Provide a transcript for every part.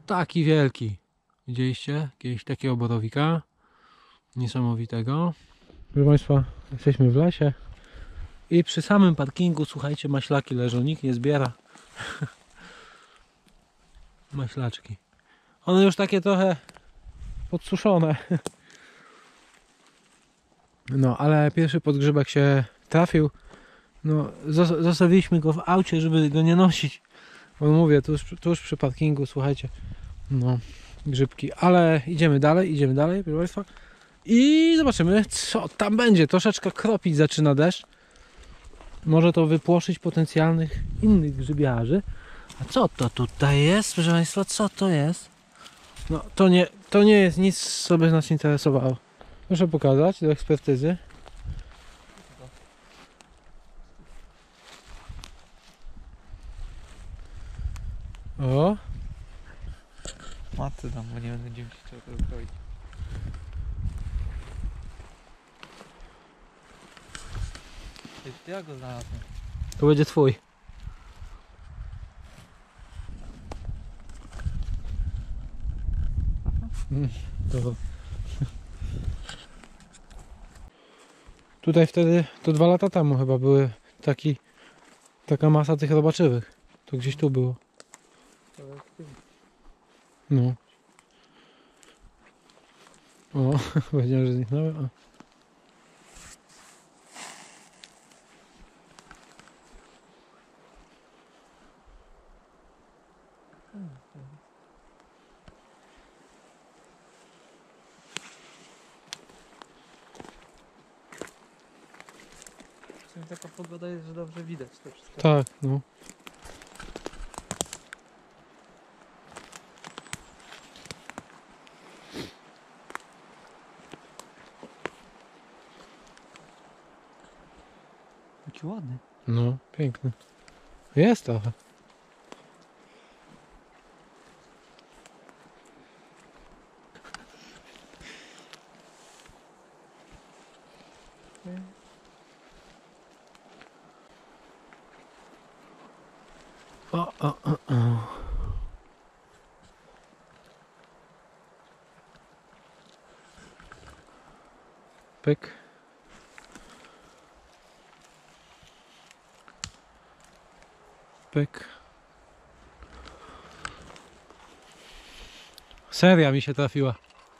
Taki wielki. Widzieliście kiedyś takiego borowika? Niesamowitego. Proszę Państwa, jesteśmy w lesie i przy samym parkingu, słuchajcie, maślaki leżą, nikt nie zbiera. Maślaczki. One już takie trochę podsuszone. No, ale pierwszy podgrzybek się trafił. No, zostawiliśmy go w aucie, żeby go nie nosić. Bo mówię, tuż przy parkingu, słuchajcie. No, grzybki. Ale idziemy dalej, proszę Państwa. I zobaczymy, co tam będzie. Troszeczkę kropić zaczyna deszcz. Może to wypłoszyć potencjalnych innych grzybiarzy. A co to tutaj jest, proszę Państwa? Co to jest? No, to nie jest nic, co by nas interesowało. Proszę pokazać do ekspertyzy. O! Matce dam, bo nie będę chciał tego zrobić. Ja go znalazłem. To będzie twój. To. Tutaj wtedy, to 2 lata temu chyba były taka masa tych robaczywych. To gdzieś tu było. No. O, powiedziałem, że zniknęły. O. W sumie taka pogoda jest, że dobrze widać to wszystko. Tak, no. Jaki ładny. No, piękny. Jest trochę. O. Pyk. Pyk. Seria mi się trafiła.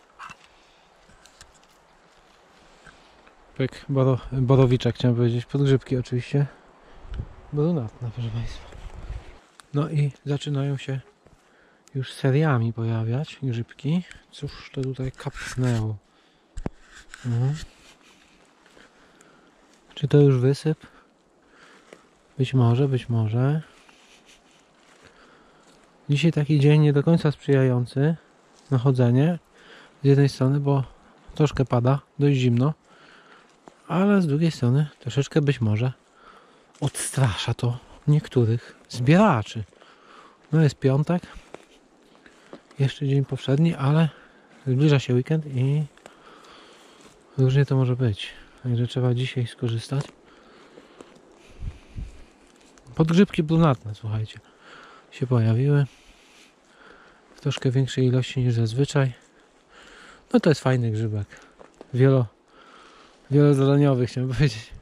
Pyk. Borowiczek chciałem powiedzieć. Podgrzybki oczywiście. Brunatne, proszę Państwa. No i zaczynają się już seriami pojawiać grzybki. Cóż to tutaj kapnęło? Czy to już wysyp? Być może, być może. Dzisiaj taki dzień nie do końca sprzyjający na chodzenie. Z jednej strony, bo troszkę pada, dość zimno. Ale z drugiej strony troszeczkę być może odstrasza to niektórych zbieraczy. No jest piątek. Jeszcze dzień powszedni, ale zbliża się weekend i różnie to może być. Także trzeba dzisiaj skorzystać. Podgrzybki brunatne, słuchajcie, się pojawiły w troszkę większej ilości niż zazwyczaj. No to jest fajny grzybek. Wielozadaniowy, chciałem powiedzieć.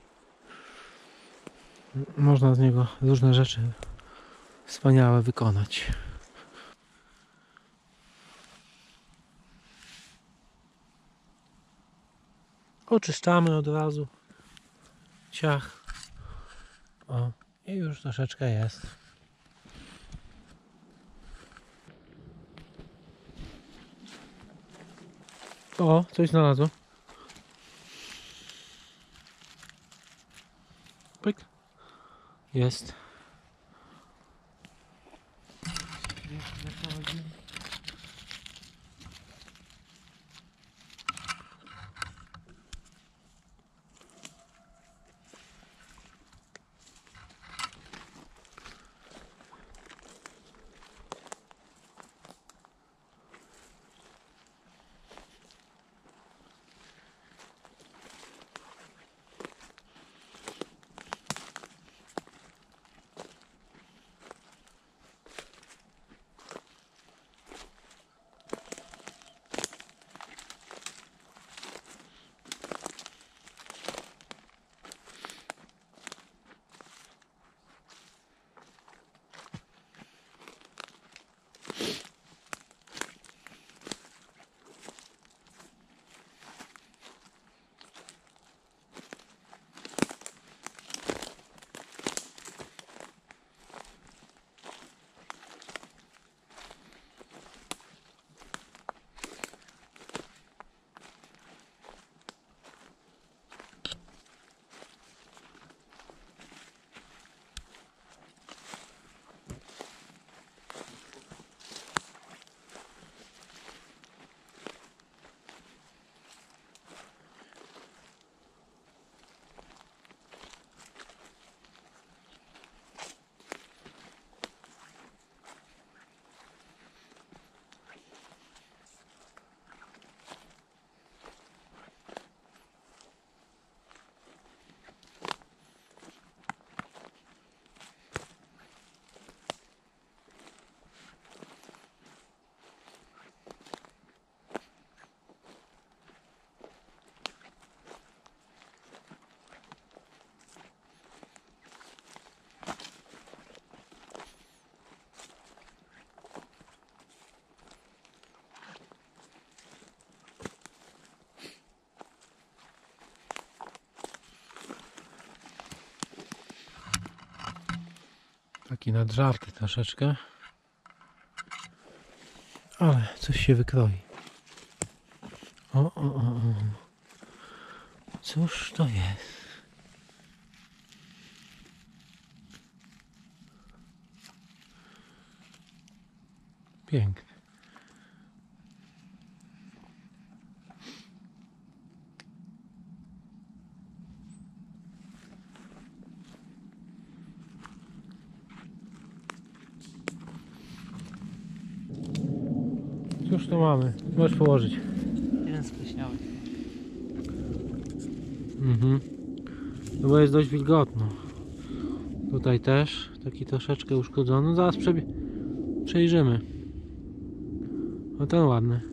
Można z niego różne rzeczy wspaniałe wykonać. Oczyszczamy od razu. Ciach. O, i już troszeczkę jest. O, coś znalazło. Pyk. Jest. taki nadżarty troszeczkę. Ale coś się wykroi. O. Cóż to jest? Piękny. Cóż to mamy? Możesz położyć. Jeden spleśniały. No bo jest dość wilgotno. Tutaj też taki troszeczkę uszkodzony. No zaraz przejrzymy. O, ten ładny.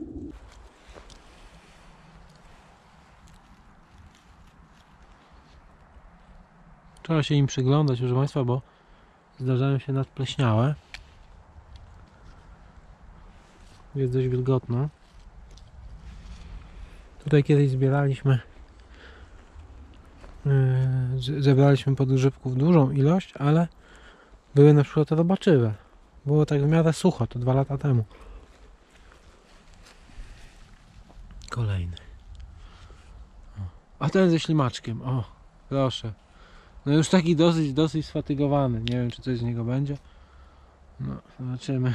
Trzeba się im przyglądać, proszę Państwa, bo zdarzają się nadpleśniałe. Jest dość wilgotno. Tutaj kiedyś zbieraliśmy, zebraliśmy podgrzybków dużą ilość, ale były na przykład robaczywe. Było tak w miarę sucho, to 2 lata temu. Kolejny. A ten ze ślimaczkiem, o, proszę. No już taki dosyć sfatygowany. Nie wiem, czy coś z niego będzie. No, zobaczymy.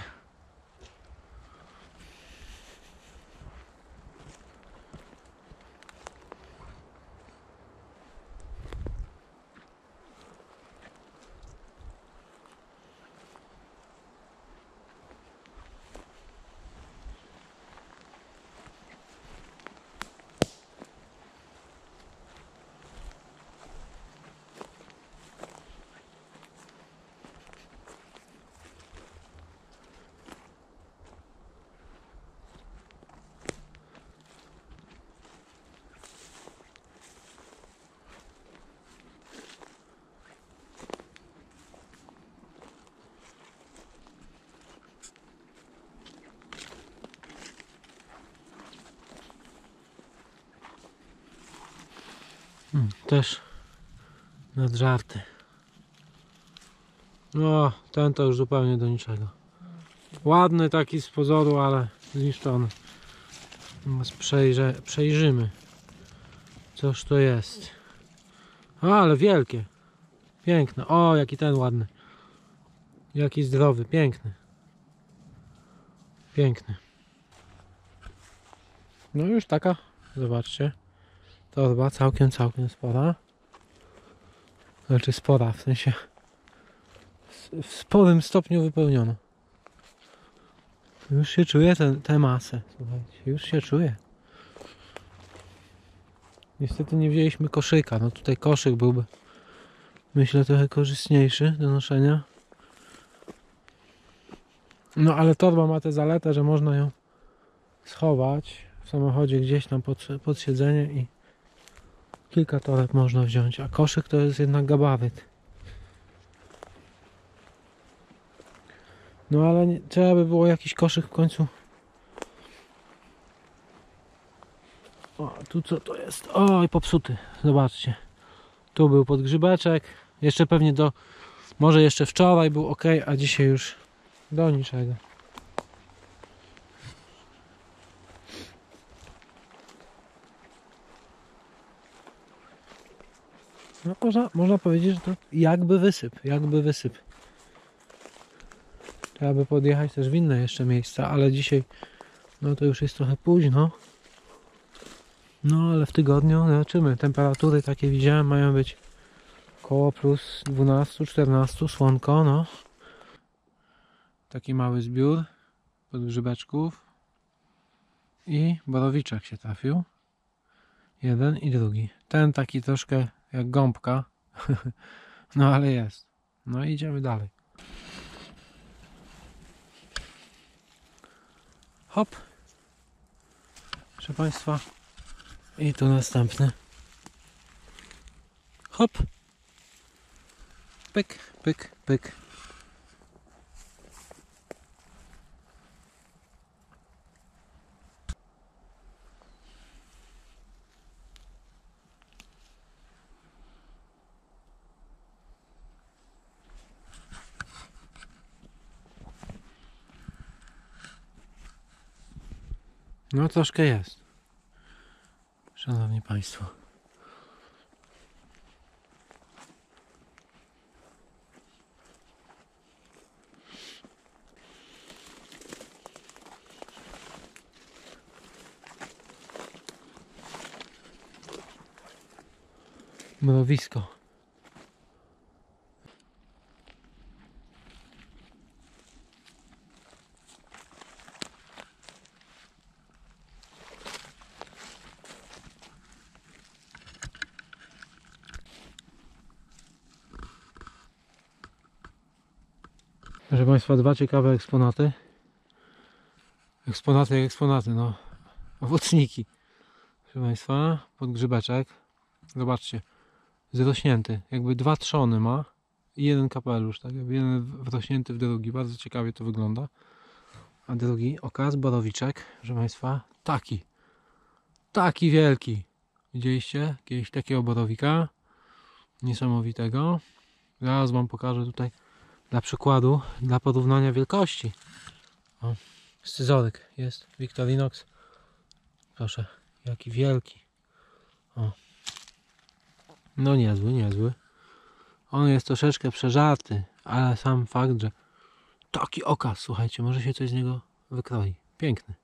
Też nadżarty. No, ten to już zupełnie do niczego. Ładny taki z pozoru, ale zniszczony. Przejrzymy. Coż to jest? O, ale wielkie. Piękne. O, jaki ten ładny. Jaki zdrowy. Piękny. Piękny. No już taka, zobaczcie. Torba całkiem spora. Znaczy spora, w sensie w sporym stopniu wypełniona. Już się czuje tę masę. Słuchajcie, już się czuje. Niestety nie wzięliśmy koszyka. No tutaj koszyk byłby, myślę, trochę korzystniejszy do noszenia. No ale torba ma tę zaletę, że można ją schować w samochodzie gdzieś tam pod siedzenie i kilka toreb można wziąć, a koszyk to jest jednak gabaryt. No ale trzeba by było jakiś koszyk w końcu. O, tu co to jest? Oj, popsuty. Zobaczcie. Tu był podgrzybeczek. Jeszcze pewnie może jeszcze wczoraj był ok, a dzisiaj już do niczego. No można powiedzieć, że to jakby wysyp. Trzeba by podjechać też w inne jeszcze miejsca, ale dzisiaj no to już jest trochę późno. No ale w tygodniu zobaczymy. Temperatury takie widziałem, mają być około plus 12-14, słonko, no. Taki mały zbiór podgrzybeczków i borowiczek się trafił. Jeden i drugi. Ten taki troszkę jak gąbka. No ale jest. No i idziemy dalej. Hop. Proszę Państwa. I tu następny. Hop. Pyk, pyk, pyk. No troszkę jest. Szanowni Państwo. Mrowisko. Proszę Państwa, dwa ciekawe eksponaty. Eksponaty jak eksponaty, no. Owocniki. Proszę Państwa, podgrzybeczek. Zobaczcie, zrośnięty. Jakby dwa trzony ma i jeden kapelusz, tak? Jakby jeden wrośnięty w drugi. Bardzo ciekawie to wygląda. A drugi okaz, borowiczek. Proszę Państwa, taki wielki. Widzieliście kiedyś takiego borowika? Niesamowitego. Zaraz Wam pokażę tutaj dla przykładu, dla porównania wielkości. O, scyzoryk jest, Victorinox. Proszę, jaki wielki. O. No niezły. On jest troszeczkę przeżarty, ale sam fakt, że taki okaz, słuchajcie, może się coś z niego wykroi. Piękny.